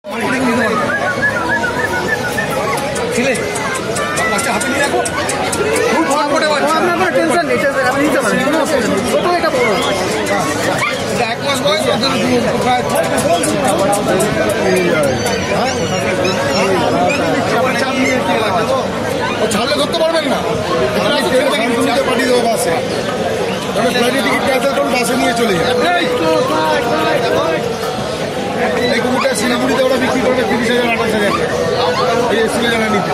ছাড়লে ধরতে পারবেন না, পাঠিয়ে দেবো বাসে। ফ্লাইটের টিকিট ক্যান্সেল করুন, বাসে নিয়ে চলে যাবে। এই কুকুরটা শিলিগুড়িতে ওরা বিক্রি করবে 30,000 28,000 টাকা। এই এসে জানা নিতে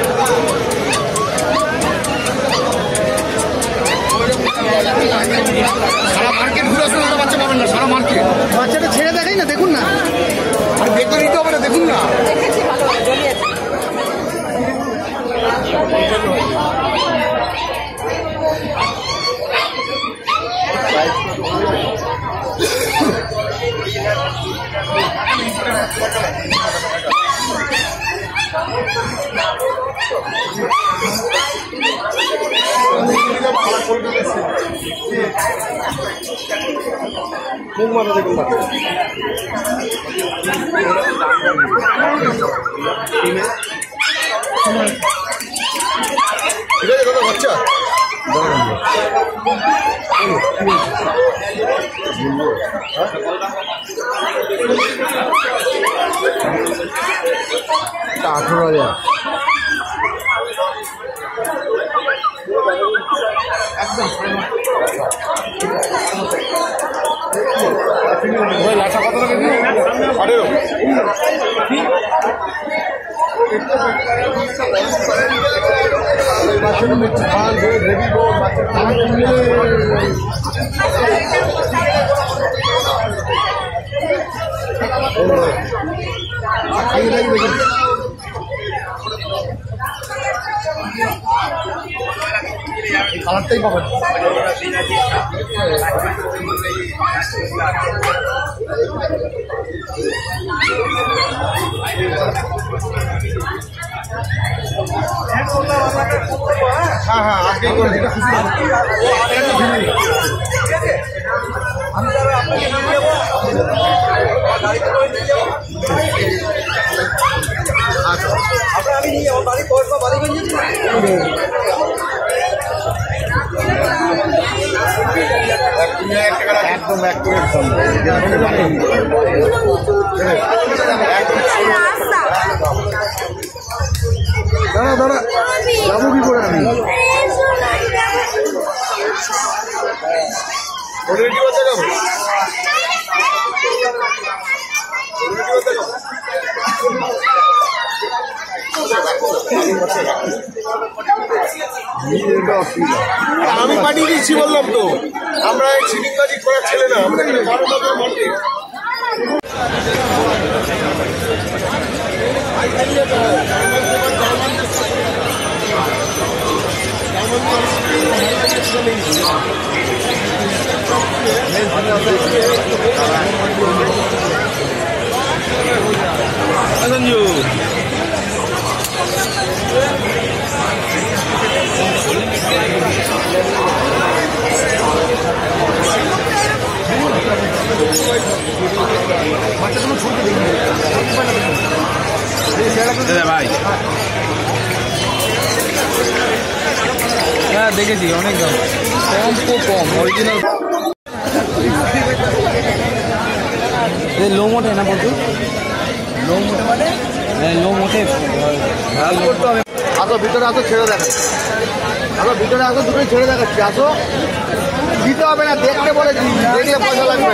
সারা মার্কেট ঘুরে আসলে ওরা বাচ্চা পাবেন না। সারা মার্কেট বাচ্চাটা ছেড়ে দেখাই না, দেখুন না, আর দেখতে নিতে হবে না, দেখুন না। মুখ মাথা দেখুন, ঠিক আছে দাদা, বাচ্চা এটা 18,000 একদম লাঠা কত টাকা দিন? 18 কালারটাই পাবেন। হ্যাঁ হ্যাঁ, আজকেই করে যেটা খুশি আমি আপনাকে নিয়ে যাবো, আমি নিয়ে যাবো বাড়ি পড়বো, বাড়ি গিয়েছি একদম দাঁড়া দাঁড়া যাবো কি করে আমি আমি পাঠিয়ে দিচ্ছি, বললাম তো আমরা ছিনিংবাজি করার ছেলে না, আমরা ভাই হ্যাঁ দেখেছি, অনেক দাম কম, খুব কম অরিজিনাল। লো মোটে না বলতো, লো মোটে মানে লো মোটে করতে হবে। আসো ভিতরে আসো, ছেড়ে দেখাচ্ছি, আসো ভিতরে আসো, দুটোই ছেড়ে দেখাচ্ছি, আসো। দিতে হবে না, দেখতে বলেছি, দেখলে পয়সা লাগবে।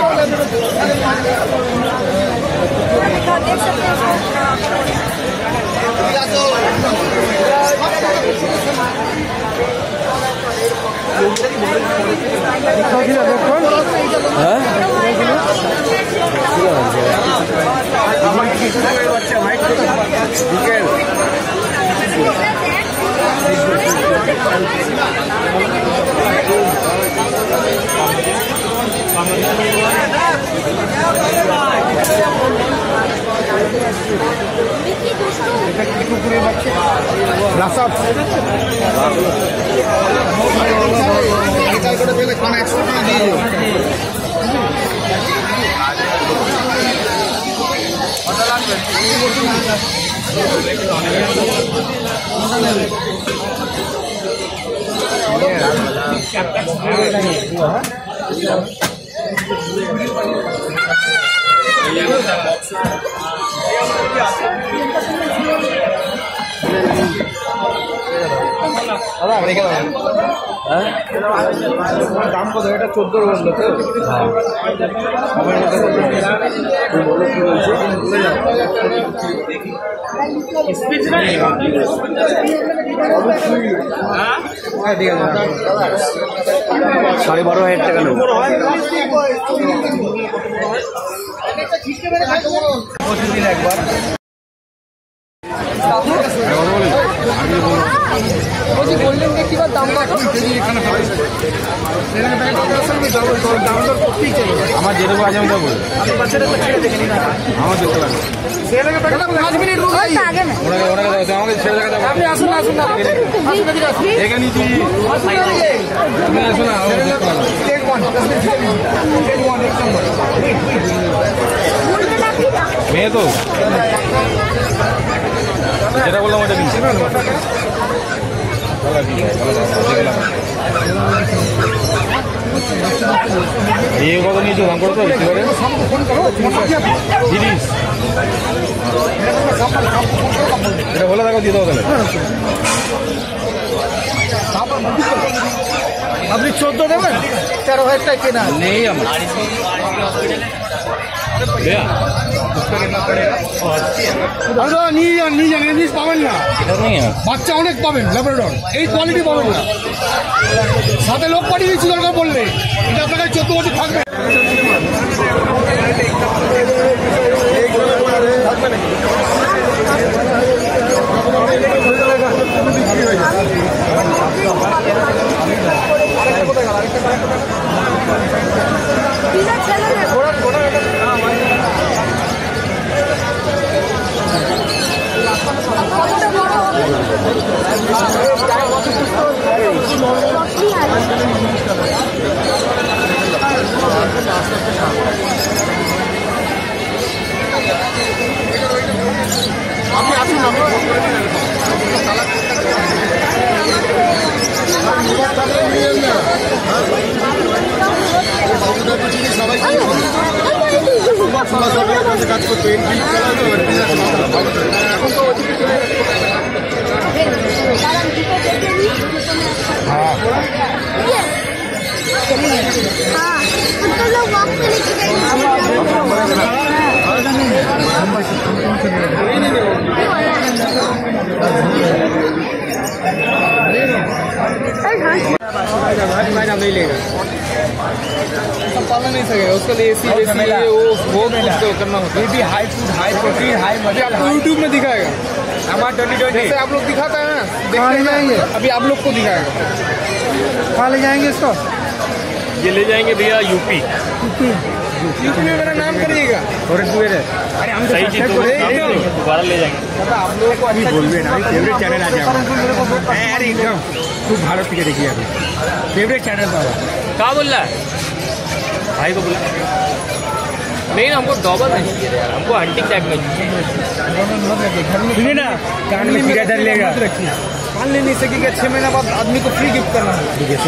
হ্যাঁ দাম কত? এটা 14 বললো তো। সাড়ে 12,000 টাকা নেব। প্রতিদিন একবার গোল্ডেন ব্যক্তিবার দাম কত? আমার যেটুকু আছে আমি দেবো। আমার দেখতে লাগে 5 মিনিট আমাকে ছেড়ে দেখা আপনি আসুন আসুন না এখানে মেয়ে তো যেটা বললাম ওটা কিনছে এই কত নিয়েছো দাম করতে হবে জিনিস এটা বলে দেখো দিয়ে দেবো তাহলে। আপনি 14 দেবেন? 13,000 টাকা কেনা নেই আমার নিয়ে যান জিনিস পাবেন না। বাচ্চা অনেক পাবেন ল্যাব্রাডর, এই কোয়ালিটি পাবেন না। সাথে লোক পাঠিয়ে দিচ্ছি দরকার বললে। এটা আপনার কাছে 14 বছর থাকবে। আপনি আসুন না সবাই কাজ করতে नहीं लेगा पाला नहीं सकेगा उसके लिए एसी वो करना होता है। भी high food high protein high material YouTube में दिखाएगा हमारा 2020 जैसे आप लोग दिखाता है ना, देखते जाएंगे अभी आप लोग को दिखाएगा। कहाँ ले जाएंगे इसको? ये ले जाएंगे भैया यूपी में मेरा नाम करिएगा। अरे हम सही चीज दोबारा ले जाएंगे। आप लोगों को अच्छा बोलबे ना, फेवरेट चैनल आ जाएगा। अरे एकदम खूब भारत के देखिए अभी फेवरेट चैनल था। क्या बोल रहा है भाई को बोला नहीं, हमको डबल नहीं चाहिए यार, हमको हंटिंग टाइप में सुनिए ना, कान में कीड़ा डर लेगा, कान ले नहीं सकेगा। 6 महीना बाद आदमी को फ्री गिफ्ट करना है।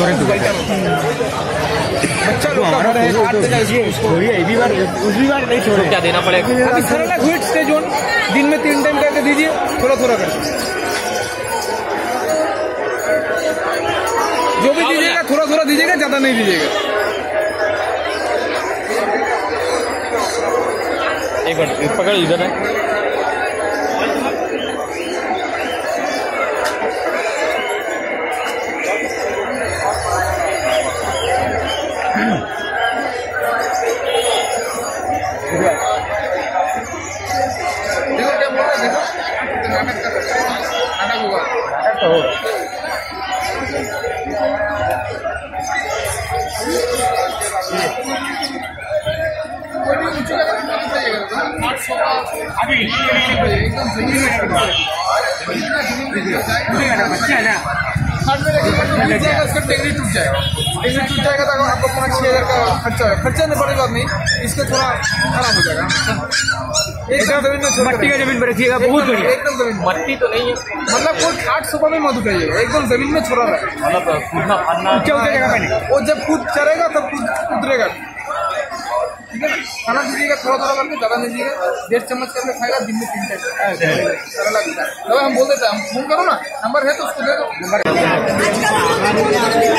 बच्चा लोग का घर है, उसी बार नहीं छोड़े, क्या देना पड़ेगा? अभी सरल है स्टेज 1 दिन में 3 टाइम करके दीजिए, थोड़ा थोड़ा करके जो भी दीजिएगा थोड़ा थोड़ा दीजिएगा, ज्यादा नहीं दीजिएगा। एक मिनट पकड़ इधर है। खाट में रखेंगे तो गिर जाएगा, इसका टेंगरी टूट जाएगा। टेंगरी टूट जाएगा तो आपको 5-6 हज़ार का खर्चा है। खर्चा नहीं बड़ी बात नहीं, इसका थोड़ा खराब हो जाएगा। एकदम जमीन में मट्टी का जमीन पर रखिएगा, बहुत बढ़िया। एकदम जमीन में। मट्टी तो नहीं है, मतलब कोई खाट सुबह में मत उठाइएगा, एकदम जमीन में छोड़ा रहे। मतलब कूदना फाड़ना ऊंचे जगह पे नहीं। वो जब कूद चढ़ेगा तब उतरेगा, ठीक है ना। खाना दीजिएगा थोड़ा थोड़ा करके, ज़्यादा नहीं दीजिएगा। 1.5 चम्मच करके खाएगा दिन में 3 टाइम। दवा हम बोल देते हैं, हम फोन करो ना, नंबर है तो उसको दे दो।